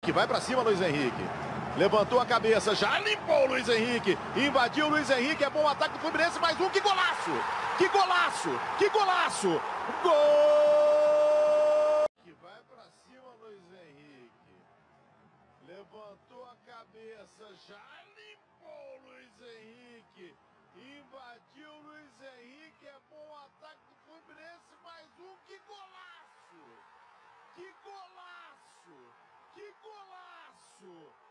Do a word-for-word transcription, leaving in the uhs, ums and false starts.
Que vai pra cima, Luiz Henrique. Levantou a cabeça, já limpou o Luiz Henrique. Invadiu o Luiz Henrique, é bom ataque do Fluminense, mais um, que golaço! Que golaço! Que golaço! Gol! Que vai pra cima, Luiz Henrique. Levantou a cabeça, já limpou o Luiz Henrique. Invadiu o Luiz Henrique, é bom ataque do Fluminense, mais um, que golaço! Que golaço! Que golaço!